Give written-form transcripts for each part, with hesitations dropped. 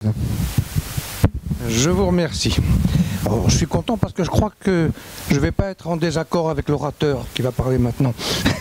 Je vous remercie. Alors, je suis content parce que je crois que je ne vais pas être en désaccord avec l'orateur qui va parler maintenant.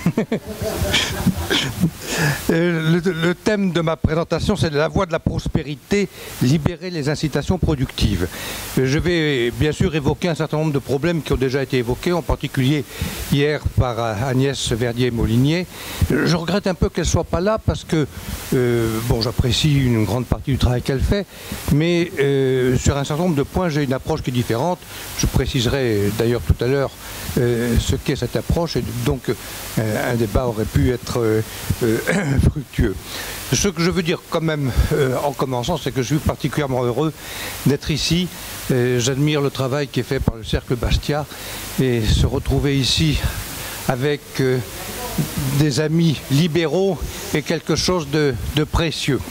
Le thème de ma présentation, c'est la voie de la prospérité, libérer les incitations productives. Je vais bien sûr évoquer un certain nombre de problèmes qui ont déjà été évoqués, en particulier hier par Agnès Verdier-Molinier. Je regrette un peu qu'elle ne soit pas là parce que, bon, j'apprécie une grande partie du travail qu'elle fait, mais sur un certain nombre de points, j'ai une approche qui est différente. Je préciserai d'ailleurs tout à l'heure ce qu'est cette approche, et donc un débat aurait pu être fructueux. Ce que je veux dire quand même en commençant, c'est que je suis particulièrement heureux d'être ici. J'admire le travail qui est fait par le Cercle Bastia, et se retrouver ici avec des amis libéraux est quelque chose de précieux.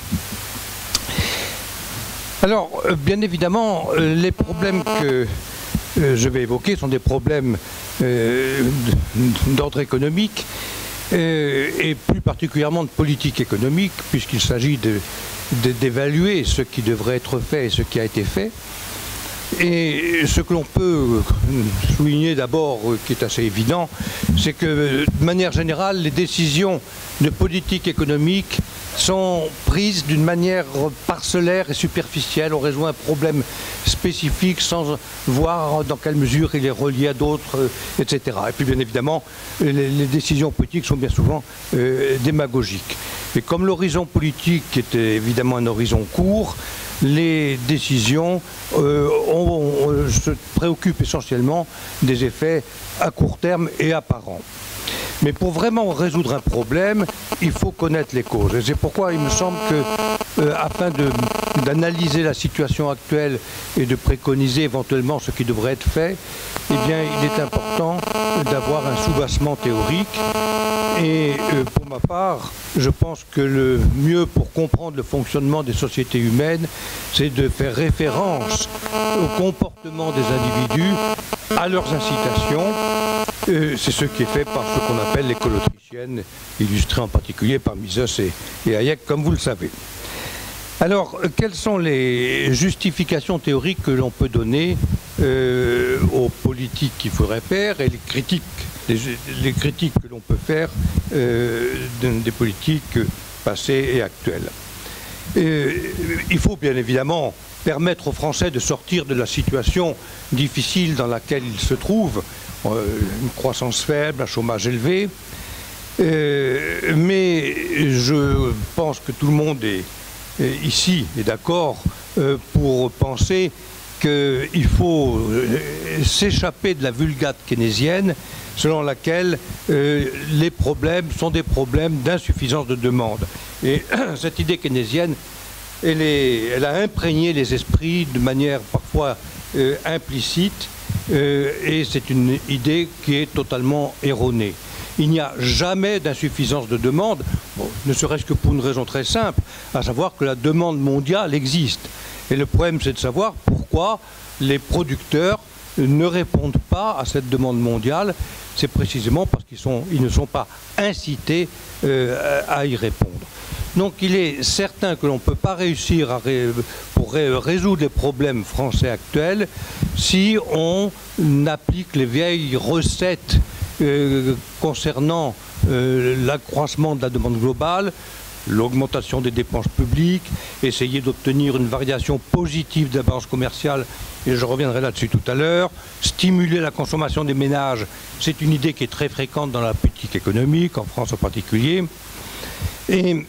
Alors, bien évidemment, les problèmes que je vais évoquer sont des problèmes d'ordre économique, et plus particulièrement de politique économique, puisqu'il s'agit d'évaluer ce qui devrait être fait et ce qui a été fait. Et ce que l'on peut souligner d'abord, qui est assez évident, c'est que de manière générale, les décisions de politique économique sont prises d'une manière parcellaire et superficielle. On résout un problème spécifique sans voir dans quelle mesure il est relié à d'autres, etc. Et puis bien évidemment, les décisions politiques sont bien souvent démagogiques. Et comme l'horizon politique est évidemment un horizon court, les décisions se préoccupent essentiellement des effets à court terme et apparents. Mais pour vraiment résoudre un problème, il faut connaître les causes. Et c'est pourquoi il me semble que, afin d'analyser la situation actuelle et de préconiser éventuellement ce qui devrait être fait, eh bien, il est important d'avoir un soubassement théorique. Et pour ma part, je pense que le mieux pour comprendre le fonctionnement des sociétés humaines, c'est de faire référence au comportement des individus, à leurs incitations. C'est ce qui est fait par ce qu'on appelle l'école autrichienne, illustrée en particulier par Mises et Hayek, comme vous le savez. Alors, quelles sont les justifications théoriques que l'on peut donner aux politiques qu'il faudrait faire, et les critiques que l'on peut faire des politiques passées et actuelles? Il faut bien évidemment permettre aux Français de sortir de la situation difficile dans laquelle ils se trouvent, une croissance faible, un chômage élevé, mais je pense que tout le monde ici est d'accord pour penser qu'il faut s'échapper de la vulgate keynésienne selon laquelle les problèmes sont des problèmes d'insuffisance de demande. Et cette idée keynésienne, elle a imprégné les esprits de manière parfois implicite, et c'est une idée qui est totalement erronée. Il n'y a jamais d'insuffisance de demande, ne serait-ce que pour une raison très simple, à savoir que la demande mondiale existe. Et le problème, c'est de savoir pourquoi les producteurs ne répondent pas à cette demande mondiale. C'est précisément parce qu'ils ne sont pas incités à y répondre. Donc il est certain que l'on ne peut pas réussir pour résoudre les problèmes français actuels si on applique les vieilles recettes concernant l'accroissement de la demande globale, l'augmentation des dépenses publiques, essayer d'obtenir une variation positive de la balance commerciale, et je reviendrai là-dessus tout à l'heure, stimuler la consommation des ménages, c'est une idée qui est très fréquente dans la politique économique, en France en particulier. Et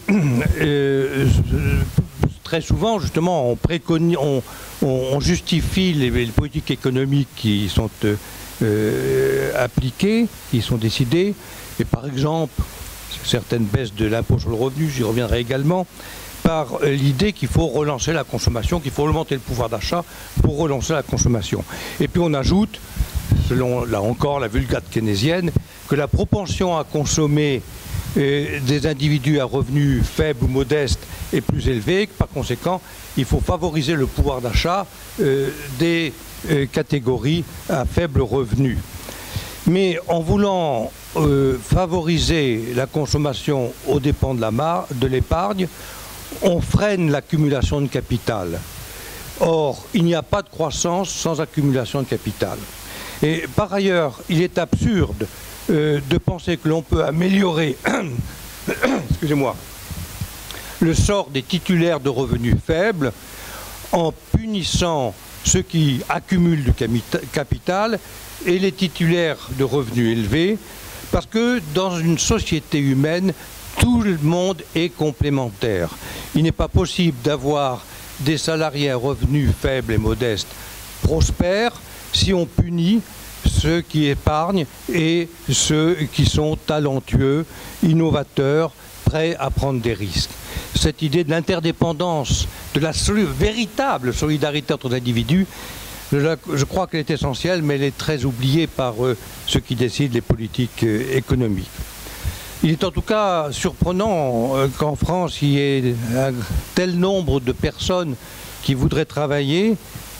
très souvent, justement, on justifie les politiques économiques qui sont appliquées, qui sont décidées, et par exemple, certaines baisses de l'impôt sur le revenu, j'y reviendrai également, par l'idée qu'il faut relancer la consommation, qu'il faut augmenter le pouvoir d'achat pour relancer la consommation. Et puis on ajoute, selon là encore la vulgate keynésienne, que la propension à consommer des individus à revenus faibles ou modestes est plus élevée, que par conséquent il faut favoriser le pouvoir d'achat des catégories à faible revenu. Mais en voulant favoriser la consommation aux dépens de l'épargne, on freine l'accumulation de capital. Or, il n'y a pas de croissance sans accumulation de capital. Et par ailleurs, il est absurde de penser que l'on peut améliorer excusez-moi, le sort des titulaires de revenus faibles en punissant ceux qui accumulent du capital et les titulaires de revenus élevés, parce que dans une société humaine, tout le monde est complémentaire. Il n'est pas possible d'avoir des salariés à revenus faibles et modestes prospères si on punit ceux qui épargnent et ceux qui sont talentueux, innovateurs, prêts à prendre des risques. Cette idée de l'interdépendance, de la véritable solidarité entre individus, je crois qu'elle est essentielle, mais elle est très oubliée par ceux qui décident les politiques économiques. Il est en tout cas surprenant qu'en France, il y ait un tel nombre de personnes qui voudraient travailler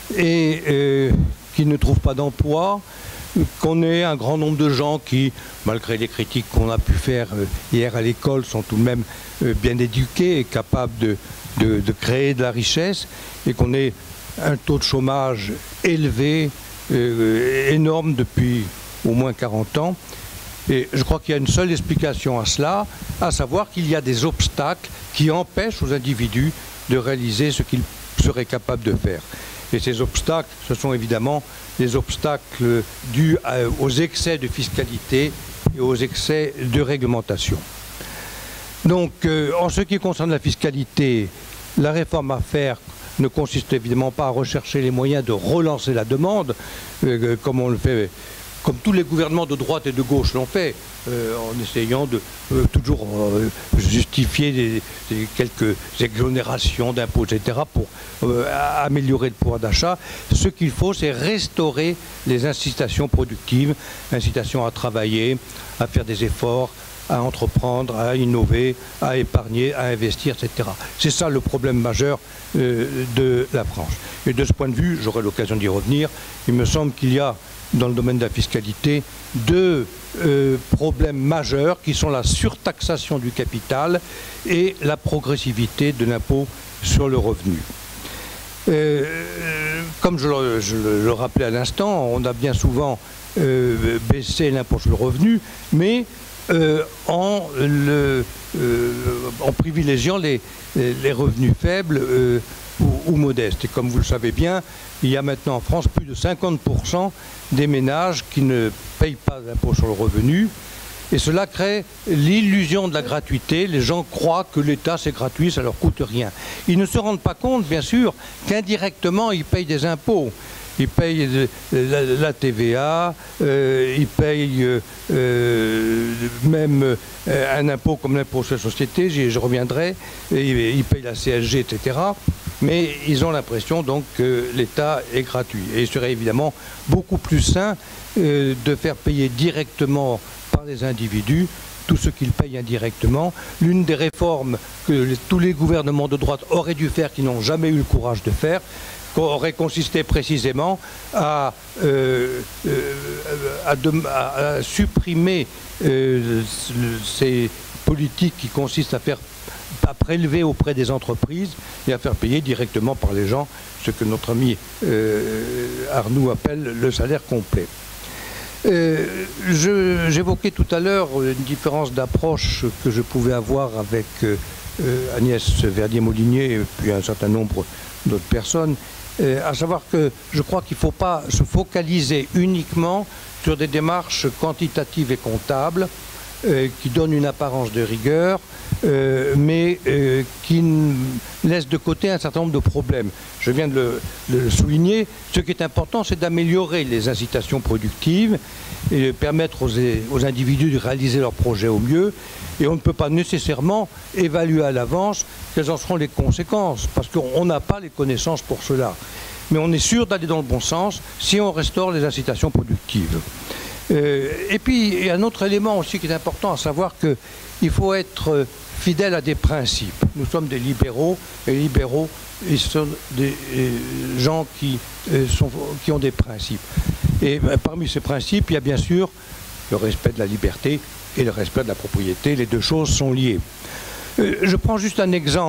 et qui ne trouvent pas d'emploi, qu'on ait un grand nombre de gens qui, malgré les critiques qu'on a pu faire hier à l'école, sont tout de même bien éduqués et capables de créer de la richesse, et qu'on ait un taux de chômage élevé, énorme depuis au moins 40 ans. Et je crois qu'il y a une seule explication à cela, à savoir qu'il y a des obstacles qui empêchent aux individus de réaliser ce qu'ils seraient capables de faire. Et ces obstacles, ce sont évidemment les obstacles dus aux excès de fiscalité et aux excès de réglementation. Donc, en ce qui concerne la fiscalité, la réforme à faire ne consiste évidemment pas à rechercher les moyens de relancer la demande, comme on le fait, comme tous les gouvernements de droite et de gauche l'ont fait, en essayant de toujours justifier quelques exonérations d'impôts, etc., pour améliorer le pouvoir d'achat. Ce qu'il faut, c'est restaurer les incitations productives, incitations à travailler, à faire des efforts, à entreprendre, à innover, à épargner, à investir, etc. C'est ça le problème majeur de la France. Et de ce point de vue, j'aurai l'occasion d'y revenir, il me semble qu'il y a dans le domaine de la fiscalité deux problèmes majeurs qui sont la surtaxation du capital et la progressivité de l'impôt sur le revenu. Comme je le rappelais à l'instant, on a bien souvent baissé l'impôt sur le revenu, mais en privilégiant les revenus faibles ou modestes. Et comme vous le savez bien, il y a maintenant en France plus de 50% des ménages qui ne payent pas d'impôt sur le revenu. Et cela crée l'illusion de la gratuité. Les gens croient que l'État, c'est gratuit, ça leur coûte rien. Ils ne se rendent pas compte, bien sûr, qu'indirectement, ils payent des impôts. Ils payent la TVA, ils payent même un impôt comme l'impôt sur la société, je reviendrai, ils payent la CSG, etc. Mais ils ont l'impression donc que l'État est gratuit. Et il serait évidemment beaucoup plus sain de faire payer directement par les individus tout ce qu'ils payent indirectement. L'une des réformes que tous les gouvernements de droite auraient dû faire, qui n'ont jamais eu le courage de faire, aurait consisté précisément à supprimer ces politiques qui consistent à prélever auprès des entreprises et à faire payer directement par les gens ce que notre ami Arnoux appelle le salaire complet. J'évoquais tout à l'heure une différence d'approche que je pouvais avoir avec Agnès Verdier-Molinier et puis un certain nombre d'autres personnes, à savoir que je crois qu'il ne faut pas se focaliser uniquement sur des démarches quantitatives et comptables qui donnent une apparence de rigueur, mais qui laissent de côté un certain nombre de problèmes. Je viens de le souligner. Ce qui est important, c'est d'améliorer les incitations productives et de permettre aux individus de réaliser leurs projets au mieux. Et on ne peut pas nécessairement évaluer à l'avance quelles en seront les conséquences, parce qu'on n'a pas les connaissances pour cela. Mais on est sûr d'aller dans le bon sens si on restaure les incitations productives. Et puis, il y a un autre élément aussi qui est important, à savoir qu'il faut être fidèle à des principes. Nous sommes des libéraux, et les libéraux, ils sont des gens qui ont des principes. Et parmi ces principes, il y a bien sûr le respect de la liberté et le respect de la propriété. Les deux choses sont liées. Je prends juste un exemple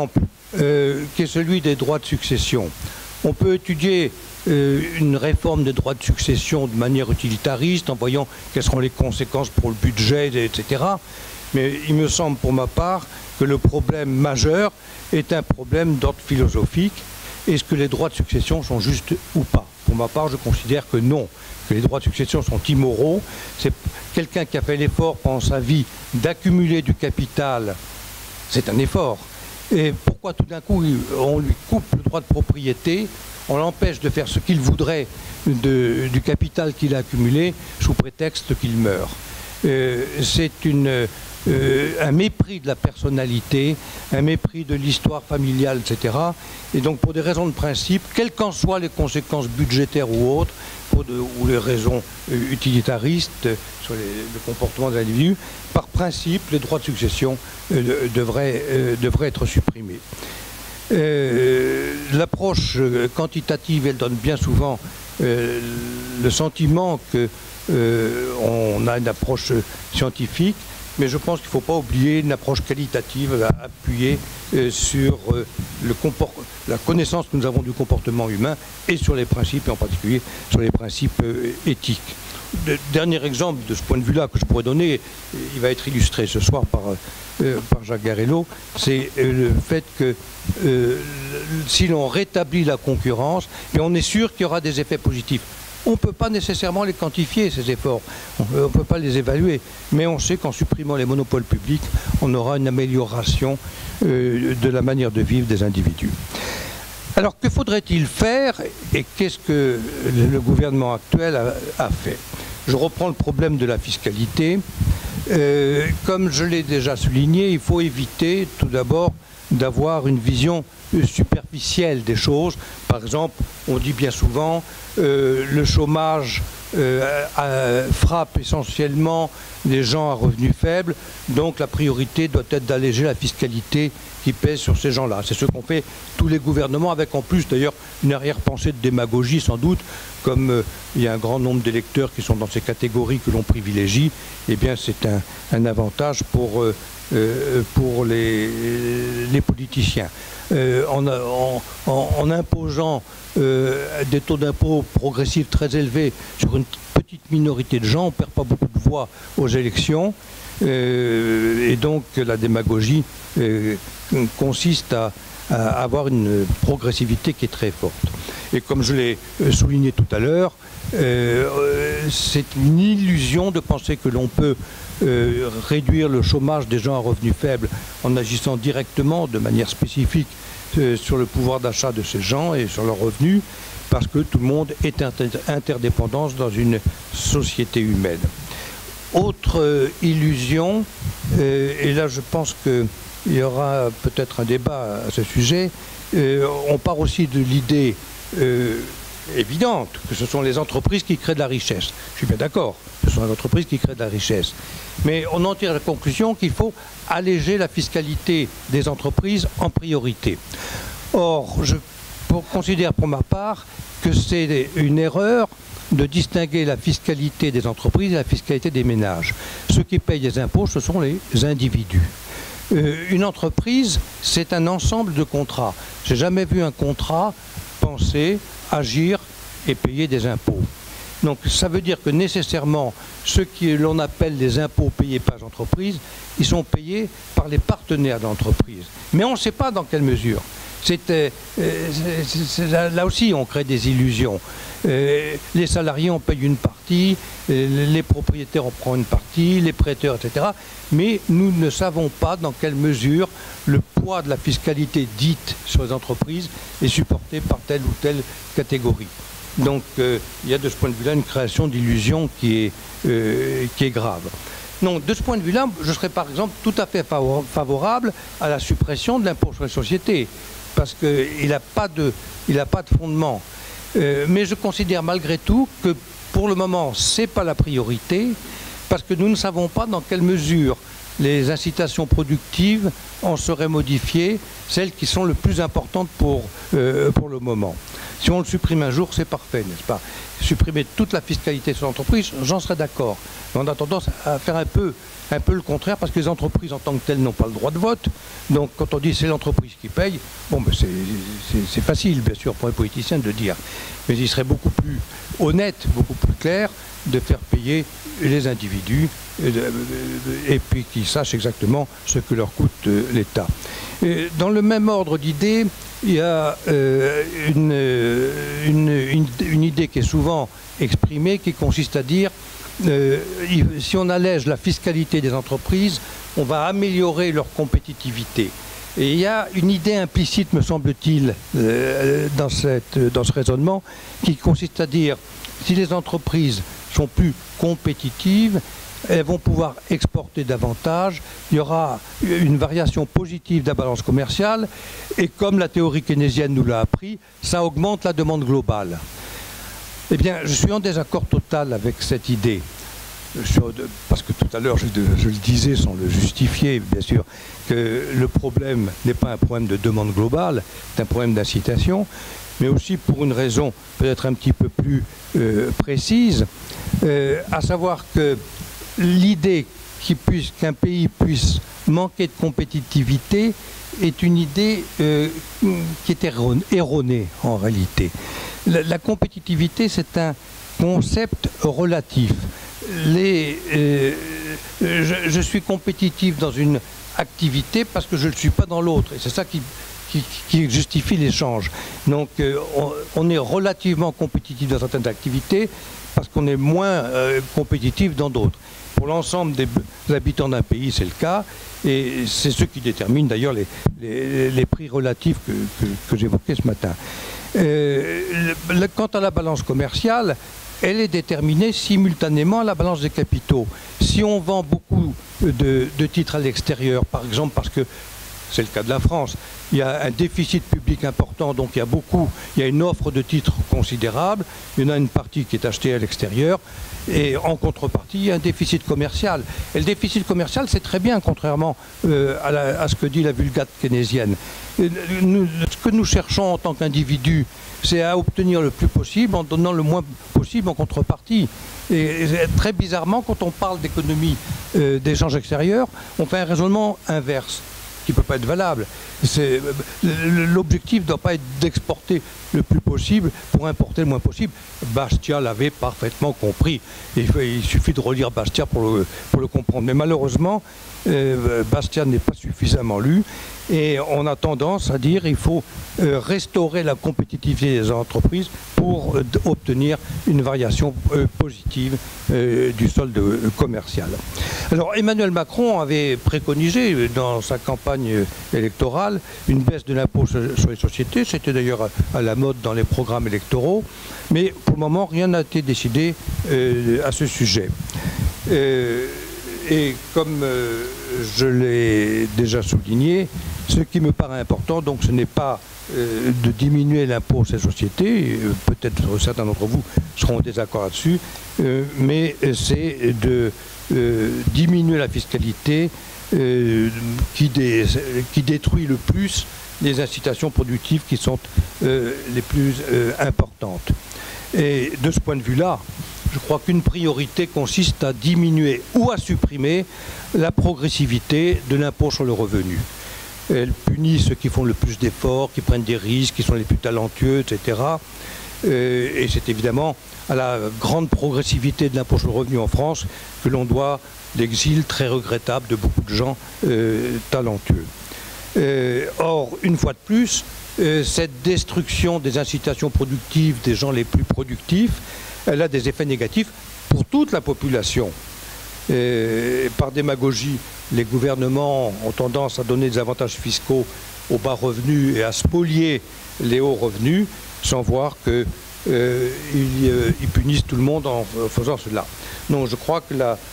qui est celui des droits de succession. On peut étudier une réforme des droits de succession de manière utilitariste, en voyant quelles seront les conséquences pour le budget, etc. Mais il me semble pour ma part que le problème majeur est un problème d'ordre philosophique. Est-ce que les droits de succession sont justes ou pas? Pour ma part, je considère que non, que les droits de succession sont immoraux. C'est quelqu'un qui a fait l'effort pendant sa vie d'accumuler du capital, c'est un effort. Et pourquoi tout d'un coup on lui coupe le droit de propriété, on l'empêche de faire ce qu'il voudrait du capital qu'il a accumulé sous prétexte qu'il meurt? C'est un mépris de la personnalité, un mépris de l'histoire familiale, etc. Et donc pour des raisons de principe, quelles qu'en soient les conséquences budgétaires ou autres, ou les raisons utilitaristes sur le comportement des individus, par principe, les droits de succession devraient être supprimés. L'approche quantitative, elle donne bien souvent le sentiment qu'on a une approche scientifique, mais je pense qu'il ne faut pas oublier une approche qualitative appuyée sur la connaissance que nous avons du comportement humain et sur les principes, et en particulier sur les principes éthiques. Dernier exemple de ce point de vue-là que je pourrais donner, il va être illustré ce soir par Jacques Garello, c'est le fait que si l'on rétablit la concurrence, on est sûr qu'il y aura des effets positifs. On ne peut pas nécessairement les quantifier, ces efforts, on ne peut pas les évaluer, mais on sait qu'en supprimant les monopoles publics, on aura une amélioration de la manière de vivre des individus. Alors que faudrait-il faire et qu'est-ce que le gouvernement actuel a fait? Je reprends le problème de la fiscalité. Comme je l'ai déjà souligné, il faut éviter tout d'abord d'avoir une vision superficielle des choses. Par exemple, on dit bien souvent le chômage frappe essentiellement les gens à revenus faibles, donc la priorité doit être d'alléger la fiscalité qui pèse sur ces gens-là. C'est ce qu'ont fait tous les gouvernements, avec en plus d'ailleurs une arrière-pensée de démagogie sans doute, comme il y a un grand nombre d'électeurs qui sont dans ces catégories que l'on privilégie, eh bien c'est un avantage pour les politiciens. En imposant des taux d'impôt progressifs très élevés sur une petite minorité de gens, on ne perd pas beaucoup de voix aux élections, et donc la démagogie consiste à avoir une progressivité qui est très forte. Et comme je l'ai souligné tout à l'heure, c'est une illusion de penser que l'on peut réduire le chômage des gens à revenus faibles en agissant directement, de manière spécifique, sur le pouvoir d'achat de ces gens et sur leurs revenus, parce que tout le monde est interdépendant dans une société humaine. Autre illusion, et là je pense qu'il y aura peut-être un débat à ce sujet, on part aussi de l'idée évidente que ce sont les entreprises qui créent de la richesse. Je suis bien d'accord, ce sont les entreprises qui créent de la richesse. Mais on en tire la conclusion qu'il faut alléger la fiscalité des entreprises en priorité. Or, je considère pour ma part que c'est une erreur de distinguer la fiscalité des entreprises et la fiscalité des ménages. Ceux qui payent les impôts, ce sont les individus. Une entreprise, c'est un ensemble de contrats. Je n'ai jamais vu un contrat penser, agir et payer des impôts. Donc ça veut dire que nécessairement, ceux que l'on appelle les impôts payés par les entreprises, ils sont payés par les partenaires de l'entreprise. Mais on ne sait pas dans quelle mesure. Là aussi, on crée des illusions. Les salariés en payent une partie, les propriétaires en prennent une partie, les prêteurs, etc. Mais nous ne savons pas dans quelle mesure le poids de la fiscalité dite sur les entreprises est supporté par telle ou telle catégorie. Donc il y a de ce point de vue-là une création d'illusions qui est grave. Donc de ce point de vue-là, je serais par exemple tout à fait favorable à la suppression de l'impôt sur les sociétés, parce qu'il n'a pas de fondement. Mais je considère malgré tout que pour le moment, ce n'est pas la priorité, parce que nous ne savons pas dans quelle mesure les incitations productives en seraient modifiées, celles qui sont les plus importantes pour le moment. Si on le supprime un jour, c'est parfait, n'est-ce pas? Supprimer toute la fiscalité sur l'entreprise, j'en serais d'accord. Mais on a tendance à faire un peu le contraire, parce que les entreprises en tant que telles n'ont pas le droit de vote. Donc quand on dit c'est l'entreprise qui paye, bon, ben c'est facile, bien sûr, pour un politicien de le dire. Mais il serait beaucoup plus honnête, beaucoup plus clair de faire payer les individus et puis qu'ils sachent exactement ce que leur coûte l'État. Dans le même ordre d'idées, il y a une idée qui est souvent exprimée, qui consiste à dire si on allège la fiscalité des entreprises, on va améliorer leur compétitivité. Et il y a une idée implicite, me semble-t-il, dans ce raisonnement, qui consiste à dire si les entreprises sont plus compétitives, elles vont pouvoir exporter davantage, il y aura une variation positive de la balance commerciale, et comme la théorie keynésienne nous l'a appris, ça augmente la demande globale. Eh bien, je suis en désaccord total avec cette idée. Parce que tout à l'heure, je le disais sans le justifier, bien sûr, que le problème n'est pas un problème de demande globale, c'est un problème d'incitation, mais aussi pour une raison peut-être un petit peu plus précise, à savoir que l'idée qu'un pays puisse manquer de compétitivité est une idée qui est erronée en réalité. La compétitivité, c'est un concept relatif. Je suis compétitif dans une activité parce que je ne le suis pas dans l'autre. Et c'est ça qui justifie l'échange. Donc on est relativement compétitif dans certaines activités parce qu'on est moins compétitif dans d'autres. Pour l'ensemble des habitants d'un pays, c'est le cas. Et c'est ce qui détermine d'ailleurs les prix relatifs que j'évoquais ce matin. Quant à la balance commerciale, elle est déterminée simultanément à la balance des capitaux. Si on vend beaucoup de titres à l'extérieur, par exemple parce que c'est le cas de la France, il y a un déficit public important, donc il y a une offre de titres considérable, il y en a une partie qui est achetée à l'extérieur, et en contrepartie, il y a un déficit commercial. Et le déficit commercial, c'est très bien, contrairement à ce que dit la vulgate keynésienne. Ce que nous cherchons en tant qu'individus, c'est à obtenir le plus possible en donnant le moins possible en contrepartie. Et très bizarrement, quand on parle d'économie d'échange extérieur, on fait un raisonnement inverse, qui ne peut pas être valable. L'objectif ne doit pas être d'exporter le plus possible pour importer le moins possible. Bastiat l'avait parfaitement compris. Il suffit de relire Bastiat pour le comprendre. Mais malheureusement, Bastiat n'est pas suffisamment lu. Et on a tendance à dire qu'il faut restaurer la compétitivité des entreprises pour obtenir une variation positive du solde commercial. Alors Emmanuel Macron avait préconisé dans sa campagne électorale une baisse de l'impôt sur les sociétés. C'était d'ailleurs à la mode dans les programmes électoraux. Mais pour le moment, rien n'a été décidé à ce sujet. Et comme je l'ai déjà souligné, ce qui me paraît important, donc, ce n'est pas de diminuer l'impôt sur les sociétés, peut-être certains d'entre vous seront en désaccord là-dessus, mais c'est de diminuer la fiscalité qui détruit le plus les incitations productives qui sont les plus importantes. Et de ce point de vue-là, je crois qu'une priorité consiste à diminuer ou à supprimer la progressivité de l'impôt sur le revenu. Elle punit ceux qui font le plus d'efforts, qui prennent des risques, qui sont les plus talentueux, etc. Et c'est évidemment à la grande progressivité de l'impôt sur le revenu en France que l'on doit l'exil très regrettable de beaucoup de gens talentueux. Or, une fois de plus, cette destruction des incitations productives des gens les plus productifs, elle a des effets négatifs pour toute la population. Par démagogie, les gouvernements ont tendance à donner des avantages fiscaux aux bas revenus et à spolier les hauts revenus, sans voir qu'ils punissent tout le monde en faisant cela. Donc je crois que la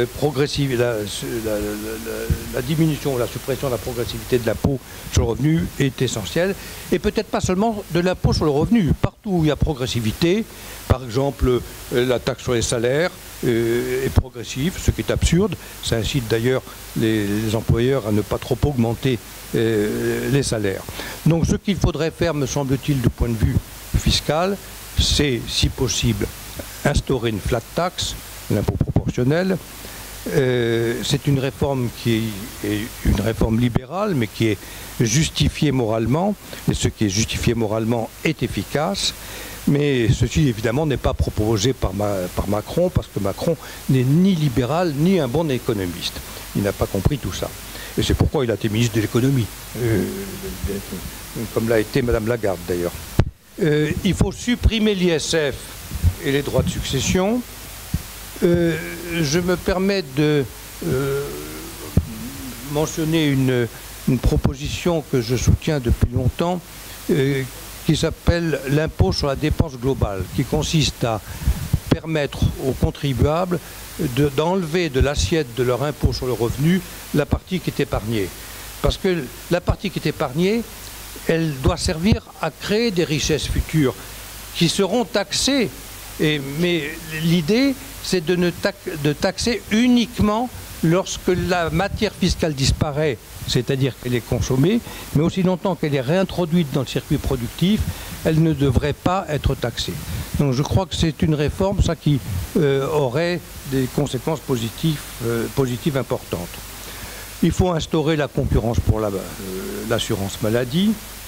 diminution, la suppression de la progressivité de l'impôt sur le revenu est essentielle. Et peut-être pas seulement de l'impôt sur le revenu. Partout où il y a progressivité, par exemple la taxe sur les salaires est progressive, ce qui est absurde. Ça incite d'ailleurs les employeurs à ne pas trop augmenter les salaires. Donc ce qu'il faudrait faire, me semble-t-il, du point de vue fiscale, c'est, si possible, instaurer une flat tax, l'impôt proportionnel. C'est une réforme qui est une réforme libérale, mais qui est justifiée moralement, et ce qui est justifié moralement est efficace. Mais ceci, évidemment, n'est pas proposé par Macron, parce que Macron n'est ni libéral, ni un bon économiste. Il n'a pas compris tout ça. Et c'est pourquoi il a été ministre de l'économie, comme l'a été Madame Lagarde, d'ailleurs. Il faut supprimer l'ISF et les droits de succession. Je me permets de mentionner une proposition que je soutiens depuis longtemps, qui s'appelle l'impôt sur la dépense globale, qui consiste à permettre aux contribuables d'enlever de l'assiette de leur impôt sur le revenu la partie qui est épargnée. Parce que la partie qui est épargnée, elle doit servir à créer des richesses futures qui seront taxées. Mais l'idée, c'est de taxer uniquement lorsque la matière fiscale disparaît, c'est-à-dire qu'elle est consommée, mais aussi longtemps qu'elle est réintroduite dans le circuit productif, elle ne devrait pas être taxée. Donc je crois que c'est une réforme, ça, qui aurait des conséquences positives importantes. Il faut instaurer la concurrence pour l'assurance maladie.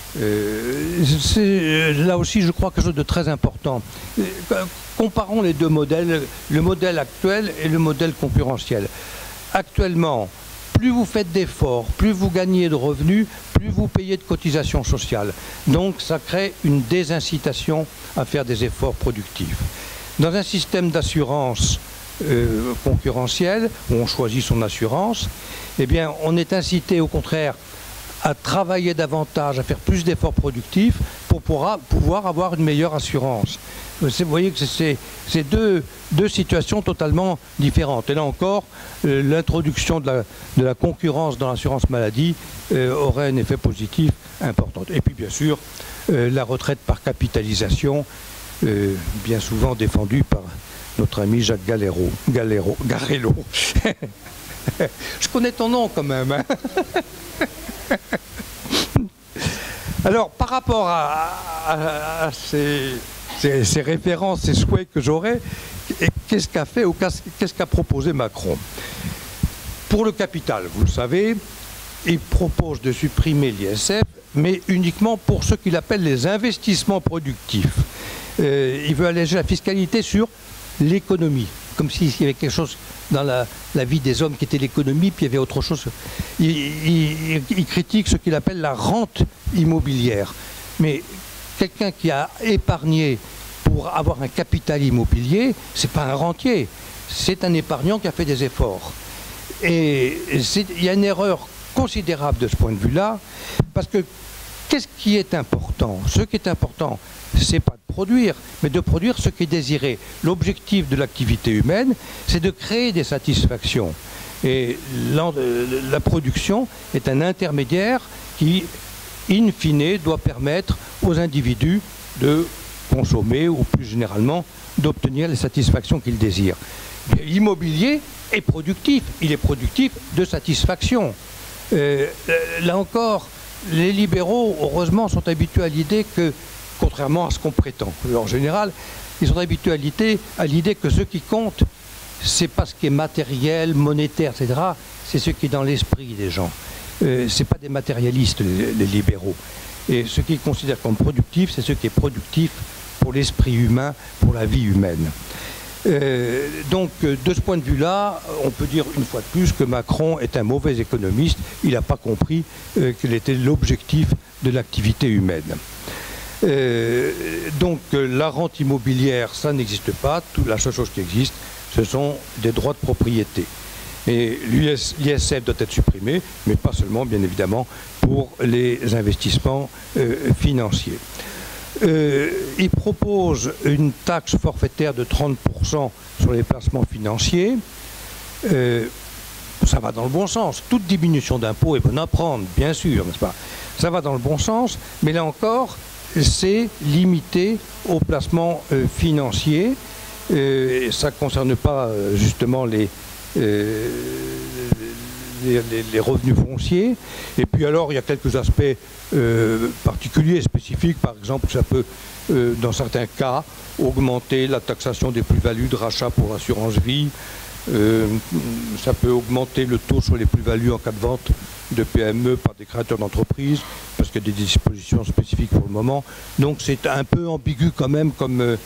C'est là aussi, je crois, quelque chose de très important. Comparons les deux modèles, le modèle actuel et le modèle concurrentiel. Actuellement, plus vous faites d'efforts, plus vous gagnez de revenus, plus vous payez de cotisations sociales. Donc ça crée une désincitation à faire des efforts productifs. Dans un système d'assurance concurrentiel, où on choisit son assurance, eh bien, on est incité au contraire à travailler davantage, à faire plus d'efforts productifs pour pouvoir avoir une meilleure assurance. Vous voyez que c'est deux situations totalement différentes. Et là encore, l'introduction de la concurrence dans l'assurance maladie aurait un effet positif important. Et puis bien sûr, la retraite par capitalisation, bien souvent défendue par notre ami Jacques Garello. Je connais ton nom quand même. Hein. Alors, par rapport à ces références, ces souhaits que j'aurais, qu'est-ce qu'a fait ou qu'est-ce qu'a proposé Macron? Pour le capital, vous le savez, il propose de supprimer l'ISF, mais uniquement pour ce qu'il appelle les investissements productifs. Il veut alléger la fiscalité sur l'économie, comme s'il y avait quelque chose dans la vie des hommes qui était l'économie, puis il y avait autre chose. Il critique ce qu'il appelle la rente immobilière. Mais quelqu'un qui a épargné pour avoir un capital immobilier, c'est pas un rentier, c'est un épargnant qui a fait des efforts. Et il y a une erreur considérable de ce point de vue-là, parce que qu'est-ce qui est important? Ce qui est important, c'est pas de produire, mais de produire ce qui est désiré. L'objectif de l'activité humaine, c'est de créer des satisfactions. Et la production est un intermédiaire qui, in fine, doit permettre aux individus de consommer ou plus généralement d'obtenir les satisfactions qu'ils désirent. L'immobilier est productif, il est productif de satisfaction. Là encore, les libéraux, heureusement, sont habitués à l'idée que, contrairement à ce qu'on prétend, en général, ils sont habitués à l'idée que ce qui compte, c'est pas ce qui est matériel, monétaire, etc. C'est ce qui est dans l'esprit des gens. C'est pas des matérialistes, les libéraux. Et ce qu'ils considèrent comme productif, c'est ce qui est productif pour l'esprit humain, pour la vie humaine. Donc, de ce point de vue-là, on peut dire une fois de plus que Macron est un mauvais économiste. Il n'a pas compris quel était l'objectif de l'activité humaine. Donc, la rente immobilière, ça n'existe pas. La seule chose qui existe, ce sont des droits de propriété. Et l'ISF doit être supprimé, mais pas seulement, bien évidemment, pour les investissements financiers. Il propose une taxe forfaitaire de 30% sur les placements financiers. Ça va dans le bon sens. Toute diminution d'impôt est bonne à prendre, bien sûr, n'est-ce pas? Ça va dans le bon sens, mais là encore, c'est limité aux placements financiers. Ça ne concerne pas justement les revenus fonciers. Et puis alors, il y a quelques aspects particuliers, spécifiques. Par exemple, ça peut, dans certains cas, augmenter la taxation des plus-values de rachat pour l'assurance vie. Ça peut augmenter le taux sur les plus-values en cas de vente de PME par des créateurs d'entreprises, parce qu'il y a des dispositions spécifiques pour le moment. Donc c'est un peu ambigu quand même comme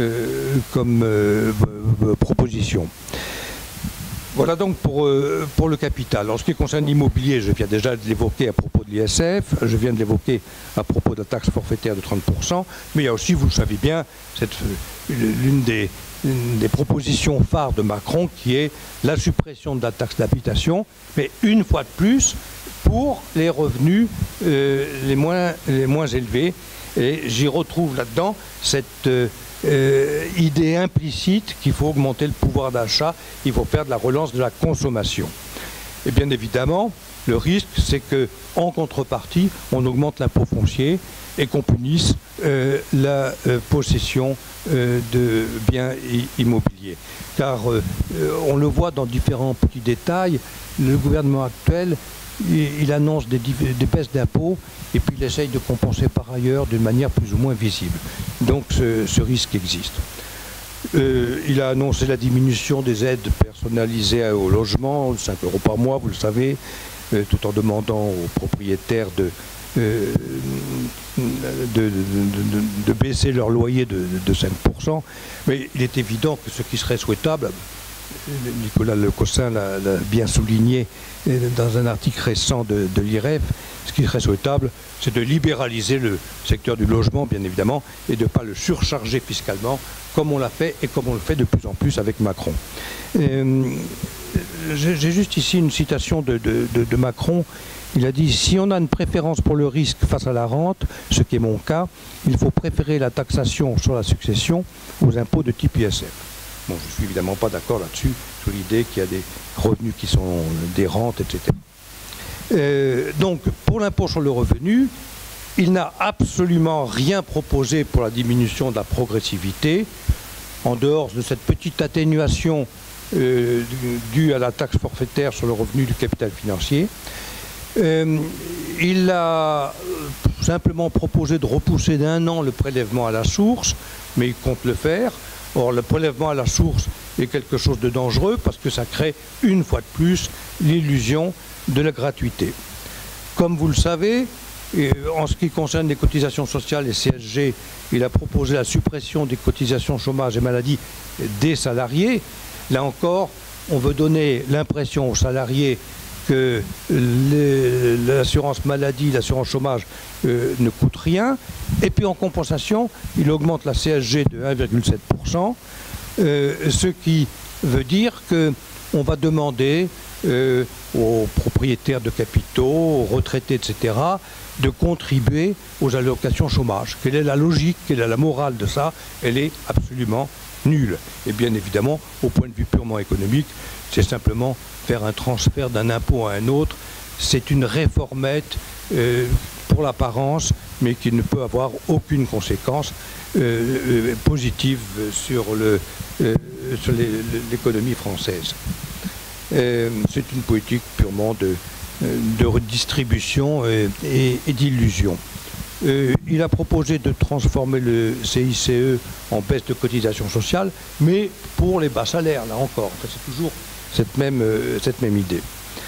proposition. Voilà donc pour le capital. En ce qui concerne l'immobilier, je viens déjà de l'évoquer à propos de l'ISF, je viens de l'évoquer à propos de la taxe forfaitaire de 30%, mais il y a aussi, vous le savez bien, l'une des propositions phares de Macron qui est la suppression de la taxe d'habitation, mais une fois de plus pour les revenus les moins élevés. Et j'y retrouve là-dedans cette idée implicite qu'il faut augmenter le pouvoir d'achat, il faut faire de la relance de la consommation. Et bien évidemment, le risque, c'est qu'en contrepartie, on augmente l'impôt foncier et qu'on punisse la possession de biens immobiliers. Car on le voit dans différents petits détails, le gouvernement actuel, il annonce des baisses d'impôts et puis il essaye de compenser par ailleurs d'une manière plus ou moins visible. Donc ce risque existe. Il a annoncé la diminution des aides personnalisées au logement, 5 € par mois, vous le savez, tout en demandant aux propriétaires de baisser leur loyer de 5%. Mais il est évident que ce qui serait souhaitable, Nicolas Lecossin l'a bien souligné dans un article récent de l'IREF, ce qui serait souhaitable, c'est de libéraliser le secteur du logement, bien évidemment, et de ne pas le surcharger fiscalement, comme on l'a fait et comme on le fait de plus en plus avec Macron. J'ai juste ici une citation de Macron. Il a dit « Si on a une préférence pour le risque face à la rente, ce qui est mon cas, il faut préférer la taxation sur la succession aux impôts de type ISF. » Bon, je ne suis évidemment pas d'accord là-dessus, sur l'idée qu'il y a des revenus qui sont des rentes, etc. Donc, pour l'impôt sur le revenu, il n'a absolument rien proposé pour la diminution de la progressivité, en dehors de cette petite atténuation due à la taxe forfaitaire sur le revenu du capital financier. Il a simplement proposé de repousser d'1 an le prélèvement à la source, mais il compte le faire. Or, le prélèvement à la source est quelque chose de dangereux parce que ça crée une fois de plus l'illusion de la gratuité. Comme vous le savez, en ce qui concerne les cotisations sociales et CSG, il a proposé la suppression des cotisations chômage et maladie des salariés. Là encore, on veut donner l'impression aux salariés que l'assurance maladie, l'assurance chômage ne coûte rien. Et puis en compensation, il augmente la CSG de 1,7%, ce qui veut dire qu'on va demander aux propriétaires de capitaux, aux retraités, etc., de contribuer aux allocations chômage. Quelle est la logique, quelle est la morale de ça? Elle est absolument nulle. Et bien évidemment, au point de vue purement économique, c'est simplement faire un transfert d'un impôt à un autre. C'est une réformette pour l'apparence, mais qui ne peut avoir aucune conséquence positive sur l'économie française. C'est une politique purement de redistribution et d'illusion. Il a proposé de transformer le CICE en baisse de cotisation sociale, mais pour les bas salaires, là encore. C'est toujours cette même idée.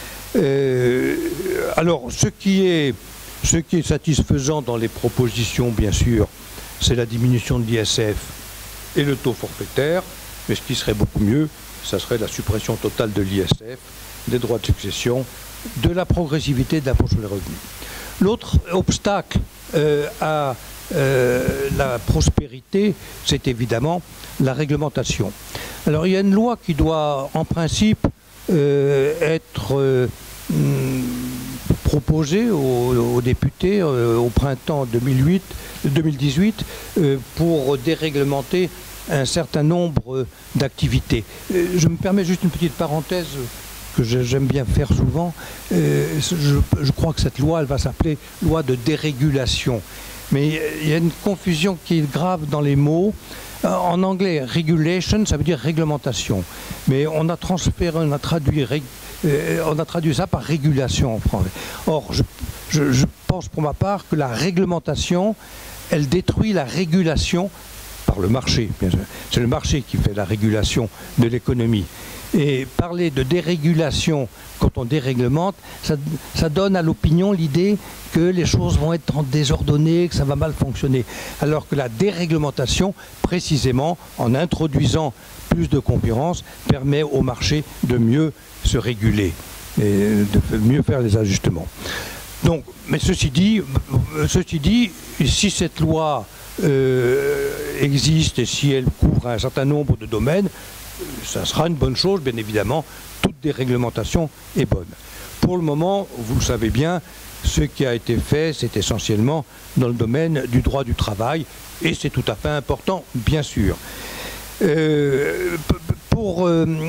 Alors, ce qui est satisfaisant dans les propositions, bien sûr, c'est la diminution de l'ISF et le taux forfaitaire, mais ce qui serait beaucoup mieux, ça serait la suppression totale de l'ISF, des droits de succession, de la progressivité de l'impôt sur les revenus. L'autre obstacle à la prospérité, c'est évidemment la réglementation. Alors il y a une loi qui doit en principe être proposée aux députés au printemps 2018 pour déréglementer un certain nombre d'activités. Je me permets juste une petite parenthèse que j'aime bien faire souvent. Je crois que cette loi, elle va s'appeler loi de dérégulation. Mais il y a une confusion qui est grave dans les mots. En anglais, regulation, ça veut dire réglementation. Mais on a transféré, on a traduit ça par régulation en français. Or, je pense pour ma part que la réglementation, elle détruit la régulation par le marché. C'est le marché qui fait la régulation de l'économie. Et parler de dérégulation quand on déréglemente, ça donne à l'opinion l'idée que les choses vont être désordonnées, que ça va mal fonctionner. Alors que la déréglementation, précisément, en introduisant plus de concurrence, permet au marché de mieux se réguler et de mieux faire les ajustements. Donc, mais ceci dit, si cette loi existe et si elle couvre un certain nombre de domaines, ça sera une bonne chose, bien évidemment. Toute déréglementation est bonne. Pour le moment, vous le savez bien, ce qui a été fait, c'est essentiellement dans le domaine du droit du travail, et c'est tout à fait important, bien sûr. Pour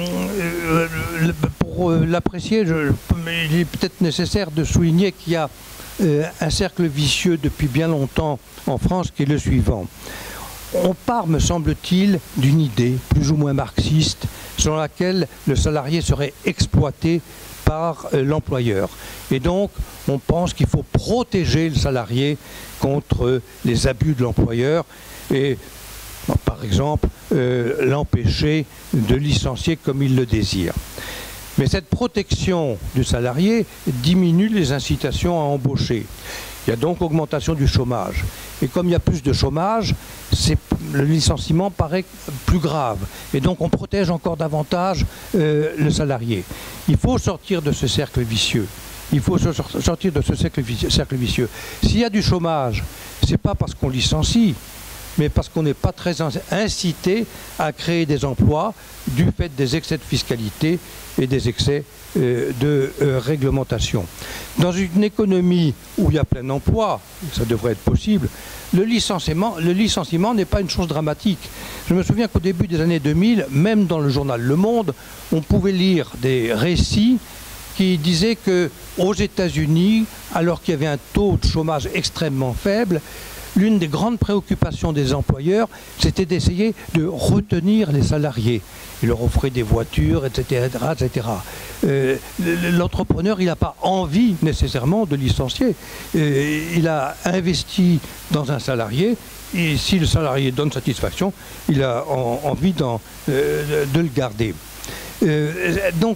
l'apprécier, il est peut-être nécessaire de souligner qu'il y a un cercle vicieux depuis bien longtemps en France qui est le suivant. On part, me semble-t-il, d'une idée plus ou moins marxiste selon laquelle le salarié serait exploité par l'employeur. Et donc, on pense qu'il faut protéger le salarié contre les abus de l'employeur et, par exemple, l'empêcher de licencier comme il le désire. Mais cette protection du salarié diminue les incitations à embaucher. Il y a donc augmentation du chômage. Et comme il y a plus de chômage, le licenciement paraît plus grave. Et donc on protège encore davantage le salarié. Il faut sortir de ce cercle vicieux. Il faut sortir de ce cercle vicieux. S'il y a du chômage, ce n'est pas parce qu'on licencie, mais parce qu'on n'est pas très incité à créer des emplois du fait des excès de fiscalité et des excès de réglementation. Dans une économie où il y a plein emploi, ça devrait être possible, le licenciement n'est pas une chose dramatique. Je me souviens qu'au début des années 2000, même dans le journal Le Monde, on pouvait lire des récits qui disaient qu'aux États-Unis, alors qu'il y avait un taux de chômage extrêmement faible, l'une des grandes préoccupations des employeurs, c'était d'essayer de retenir les salariés. Il leur offrait des voitures, etc. etc. L'entrepreneur, il n'a pas envie nécessairement de licencier. Il a investi dans un salarié, et si le salarié donne satisfaction, il a envie de le garder. Donc,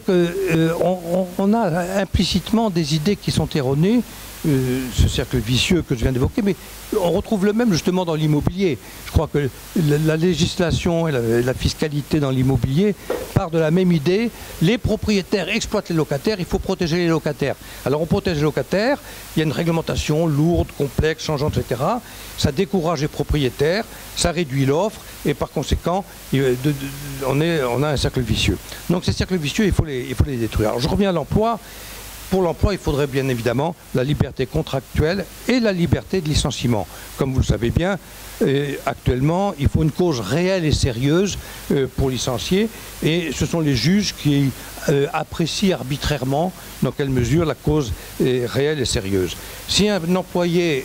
on a implicitement des idées qui sont erronées, ce cercle vicieux que je viens d'évoquer, mais on retrouve le même justement dans l'immobilier. Je crois que la législation et la fiscalité dans l'immobilier part de la même idée. Les propriétaires exploitent les locataires, il faut protéger les locataires. Alors on protège les locataires, il y a une réglementation lourde, complexe, changeante, etc. Ça décourage les propriétaires, ça réduit l'offre et par conséquent, on a un cercle vicieux. Donc ces cercles vicieux, il faut les détruire. Alors je reviens à l'emploi. Pour l'emploi, il faudrait bien évidemment la liberté contractuelle et la liberté de licenciement. Comme vous le savez bien, actuellement, il faut une cause réelle et sérieuse pour licencier et ce sont les juges qui apprécient arbitrairement dans quelle mesure la cause est réelle et sérieuse. Si un employé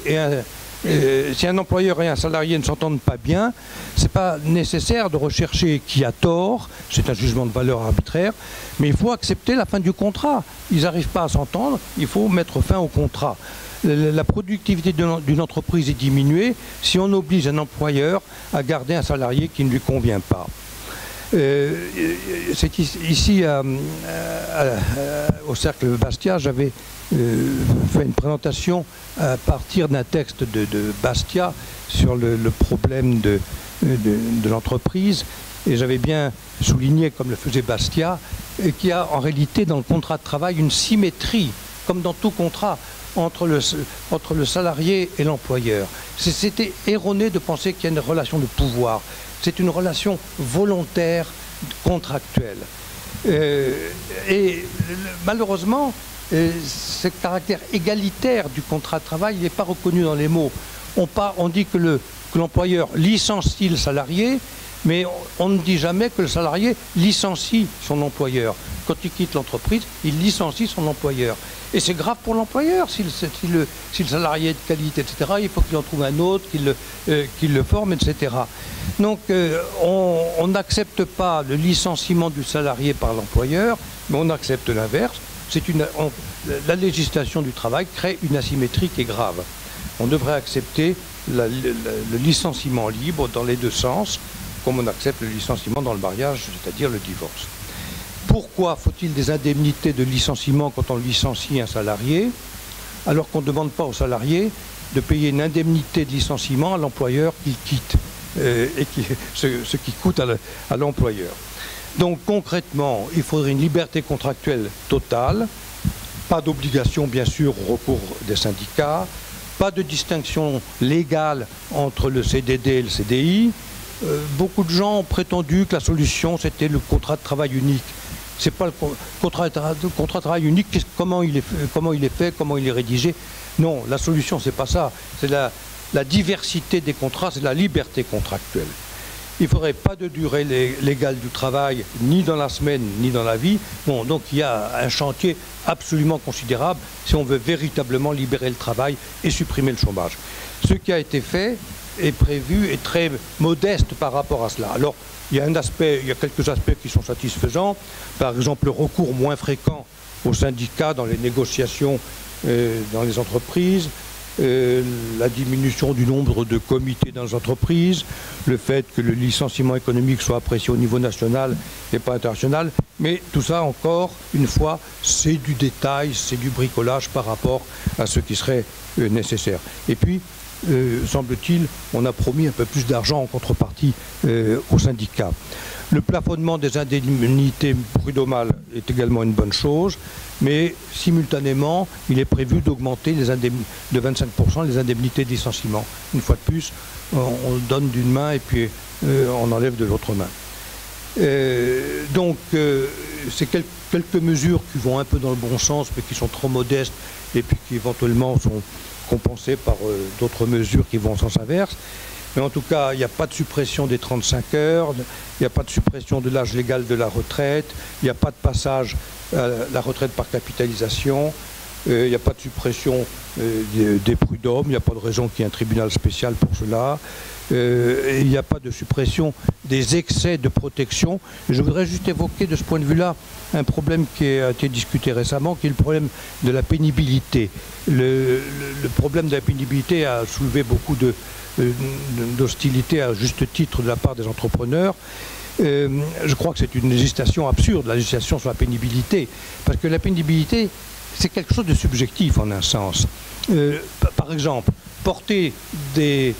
si un employeur et un salarié ne s'entendent pas bien, ce n'est pas nécessaire de rechercher qui a tort, c'est un jugement de valeur arbitraire, mais il faut accepter la fin du contrat. Ils n'arrivent pas à s'entendre, il faut mettre fin au contrat. La productivité d'une entreprise est diminuée si on oblige un employeur à garder un salarié qui ne lui convient pas. C'est ici, au Cercle Bastia, j'avais fait une présentation à partir d'un texte de Bastia sur le problème de l'entreprise. Et j'avais bien souligné, comme le faisait Bastia, qu'il y a en réalité dans le contrat de travail une symétrie, comme dans tout contrat, entre le salarié et l'employeur. C'était erroné de penser qu'il y a une relation de pouvoir. C'est une relation volontaire, contractuelle. Et malheureusement, ce caractère égalitaire du contrat de travail n'est pas reconnu dans les mots. On dit que l'employeur licencie le salarié, mais on ne dit jamais que le salarié licencie son employeur. Quand il quitte l'entreprise, il licencie son employeur. Et c'est grave pour l'employeur. Si le salarié est de qualité, etc., il faut qu'il en trouve un autre, qu'il le forme, etc. Donc on n'accepte pas le licenciement du salarié par l'employeur, mais on accepte l'inverse. La législation du travail crée une asymétrie qui est grave. On devrait accepter le licenciement libre dans les deux sens, comme on accepte le licenciement dans le mariage, c'est-à-dire le divorce. Pourquoi faut-il des indemnités de licenciement quand on licencie un salarié, alors qu'on ne demande pas au salarié de payer une indemnité de licenciement à l'employeur qu'il quitte, ce qui coûte à l'employeur. Donc concrètement, il faudrait une liberté contractuelle totale, pas d'obligation bien sûr au recours des syndicats, pas de distinction légale entre le CDD et le CDI. Beaucoup de gens ont prétendu que la solution c'était le contrat de travail unique. C'est pas le contrat de travail unique, comment il est fait, comment il est rédigé. Non, la solution c'est pas ça, c'est la diversité des contrats, c'est la liberté contractuelle. Il ne faudrait pas de durée légale du travail, ni dans la semaine, ni dans la vie. Bon, donc il y a un chantier absolument considérable si on veut véritablement libérer le travail et supprimer le chômage. Ce qui a été fait est prévu et très modeste par rapport à cela. Alors, il y a quelques aspects qui sont satisfaisants. Par exemple, le recours moins fréquent aux syndicats dans les négociations dans les entreprises, la diminution du nombre de comités dans les entreprises, le fait que le licenciement économique soit apprécié au niveau national et pas international. Mais tout ça, encore une fois, c'est du détail, c'est du bricolage par rapport à ce qui serait nécessaire. Et puis, semble-t-il, on a promis un peu plus d'argent en contrepartie aux syndicats. Le plafonnement des indemnités prud'homales est également une bonne chose, mais simultanément, il est prévu d'augmenter de 25% les indemnités de licenciement. Une fois de plus, on donne d'une main et puis on enlève de l'autre main. Donc, c'est quelques mesures qui vont un peu dans le bon sens, mais qui sont trop modestes et puis qui éventuellement sont compensées par d'autres mesures qui vont en sens inverse. Mais en tout cas, il n'y a pas de suppression des 35 heures, il n'y a pas de suppression de l'âge légal de la retraite, il n'y a pas de passage à la retraite par capitalisation, il n'y a pas de suppression des prud'hommes, il n'y a pas de raison qu'il y ait un tribunal spécial pour cela, il n'y a pas de suppression des excès de protection. Et je voudrais juste évoquer de ce point de vue-là un problème qui a été discuté récemment, qui est le problème de la pénibilité. Le problème de la pénibilité a soulevé beaucoup d'hostilité à juste titre de la part des entrepreneurs. Je crois que c'est une législation absurde, la législation sur la pénibilité, parce que la pénibilité, c'est quelque chose de subjectif en un sens. Par exemple, porter des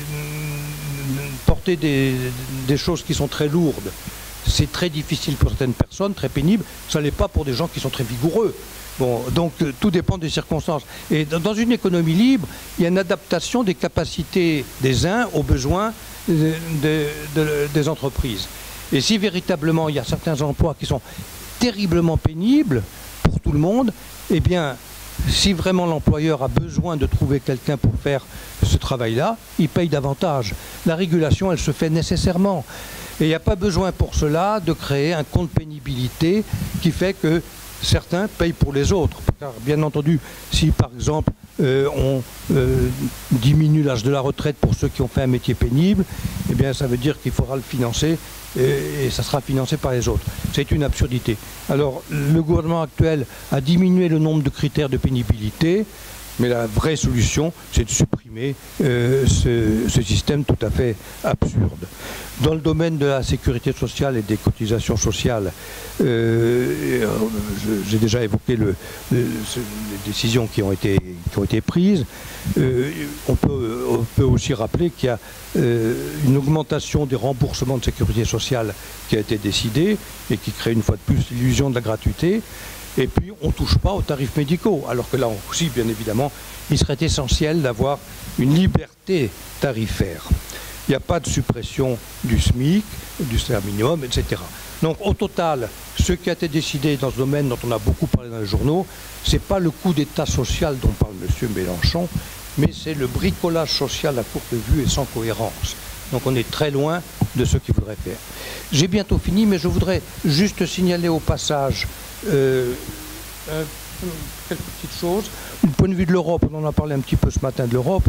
choses qui sont très lourdes, c'est très difficile pour certaines personnes, très pénible, ça ne l'est pas pour des gens qui sont très vigoureux. Bon, donc tout dépend des circonstances. Et dans une économie libre, il y a une adaptation des capacités des uns aux besoins des entreprises. Et si véritablement il y a certains emplois qui sont terriblement pénibles pour tout le monde, eh bien, si vraiment l'employeur a besoin de trouver quelqu'un pour faire ce travail-là, il paye davantage. La régulation, elle se fait nécessairement. Et il n'y a pas besoin pour cela de créer un compte pénibilité qui fait que certains payent pour les autres. Car bien entendu, si par exemple on diminue l'âge de la retraite pour ceux qui ont fait un métier pénible, eh bien ça veut dire qu'il faudra le financer et ça sera financé par les autres. C'est une absurdité. Alors le gouvernement actuel a diminué le nombre de critères de pénibilité, mais la vraie solution, c'est de supprimer ce système tout à fait absurde. Dans le domaine de la sécurité sociale et des cotisations sociales, j'ai déjà évoqué les décisions qui ont été prises. On peut aussi rappeler qu'il y a une augmentation des remboursements de sécurité sociale qui a été décidée et qui crée une fois de plus l'illusion de la gratuité. Et puis, on ne touche pas aux tarifs médicaux, alors que là aussi, bien évidemment, il serait essentiel d'avoir une liberté tarifaire. Il n'y a pas de suppression du SMIC, du salaire minimum, etc. Donc, au total, ce qui a été décidé dans ce domaine dont on a beaucoup parlé dans les journaux, ce n'est pas le coup d'État social dont parle M. Mélenchon, mais c'est le bricolage social à courte vue et sans cohérence. Donc, on est très loin de ce qu'il faudrait faire. J'ai bientôt fini, mais je voudrais juste signaler au passage un quelques petites choses. Du point de vue de l'Europe, on en a parlé un petit peu ce matin de l'Europe.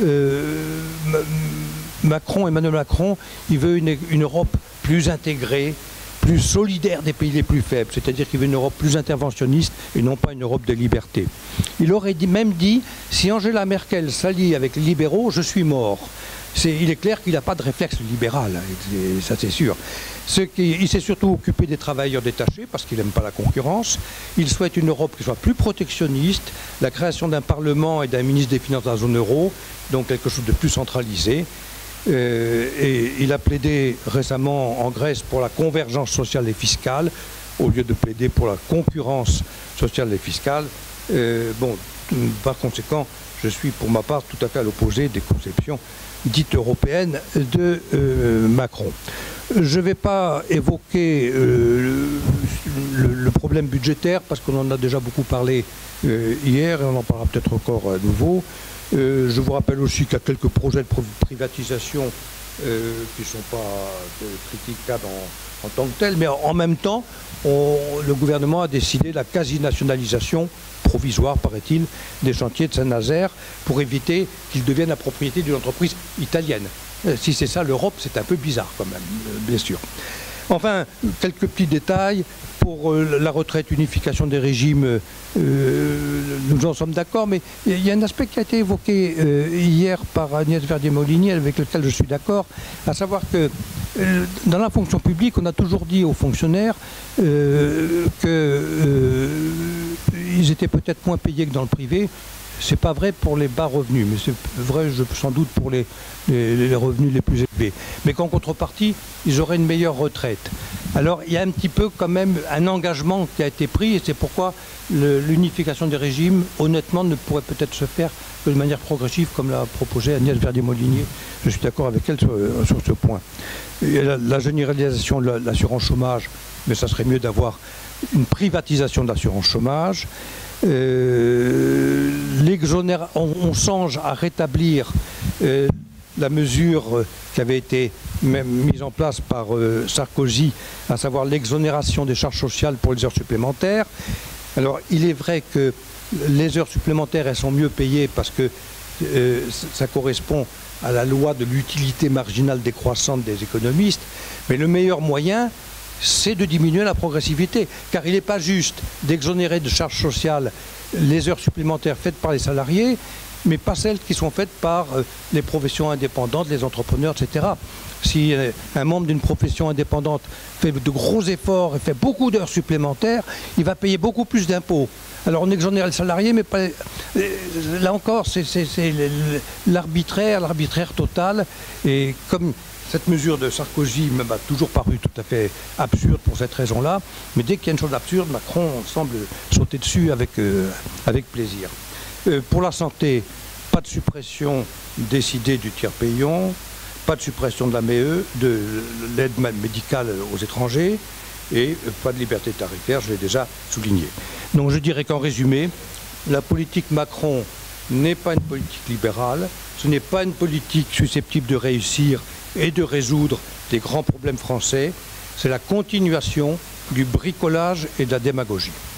Emmanuel Macron, il veut une Europe plus intégrée, plus solidaire des pays les plus faibles, c'est-à-dire qu'il veut une Europe plus interventionniste et non pas une Europe de liberté. Il aurait même dit, si Angela Merkel s'allie avec les libéraux, je suis mort. Il est clair qu'il n'a pas de réflexe libéral, ça c'est sûr. Il s'est surtout occupé des travailleurs détachés parce qu'il n'aime pas la concurrence. Il souhaite une Europe qui soit plus protectionniste, la création d'un Parlement et d'un ministre des Finances de la zone euro, donc quelque chose de plus centralisé. Et il a plaidé récemment en Grèce pour la convergence sociale et fiscale, au lieu de plaider pour la concurrence sociale et fiscale. Par conséquent, je suis pour ma part tout à fait à l'opposé des conceptions dites européennes de Macron. Je ne vais pas évoquer le problème budgétaire parce qu'on en a déjà beaucoup parlé hier et on en parlera peut-être encore à nouveau. Je vous rappelle aussi qu'il y a quelques projets de privatisation qui ne sont pas critiquables en tant que tels, mais en même temps, le gouvernement a décidé la quasi-nationalisation provisoire, paraît-il, des chantiers de Saint-Nazaire pour éviter qu'ils deviennent la propriété d'une entreprise italienne. Si c'est ça l'Europe, c'est un peu bizarre quand même, bien sûr. Enfin, quelques petits détails. Pour la retraite, unification des régimes, nous en sommes d'accord, mais il y a un aspect qui a été évoqué hier par Agnès Verdier-Molinier, avec lequel je suis d'accord, à savoir que dans la fonction publique, on a toujours dit aux fonctionnaires qu'ils étaient peut-être moins payés que dans le privé. C'est pas vrai pour les bas revenus, mais c'est vrai sans doute pour les revenus les plus élevés. Mais qu'en contrepartie, ils auraient une meilleure retraite. Alors il y a un petit peu quand même un engagement qui a été pris et c'est pourquoi l'unification des régimes, honnêtement, ne pourrait peut-être se faire que de manière progressive comme l'a proposé Agnès Verdier-Molinier. Je suis d'accord avec elle sur ce point. Et la généralisation de l'assurance chômage, mais ça serait mieux d'avoir une privatisation de l'assurance chômage. On songe à rétablir la mesure qui avait été même mise en place par Sarkozy, à savoir l'exonération des charges sociales pour les heures supplémentaires. Alors il est vrai que les heures supplémentaires, elles sont mieux payées parce que ça correspond à la loi de l'utilité marginale décroissante des économistes, mais le meilleur moyen, c'est de diminuer la progressivité, car il n'est pas juste d'exonérer de charges sociales les heures supplémentaires faites par les salariés, mais pas celles qui sont faites par les professions indépendantes, les entrepreneurs, etc. Si un membre d'une profession indépendante fait de gros efforts et fait beaucoup d'heures supplémentaires, il va payer beaucoup plus d'impôts. Alors on exonère les salariés, mais pas, là encore, c'est l'arbitraire total. Et comme cette mesure de Sarkozy m'a toujours paru tout à fait absurde pour cette raison-là, mais dès qu'il y a une chose absurde, Macron semble sauter dessus avec plaisir. Pour la santé, pas de suppression décidée du tiers payant, pas de suppression de la MEE, de l'aide médicale aux étrangers, et pas de liberté tarifaire, je l'ai déjà souligné. Donc je dirais qu'en résumé, la politique Macron n'est pas une politique libérale, ce n'est pas une politique susceptible de réussir et de résoudre des grands problèmes français, c'est la continuation du bricolage et de la démagogie.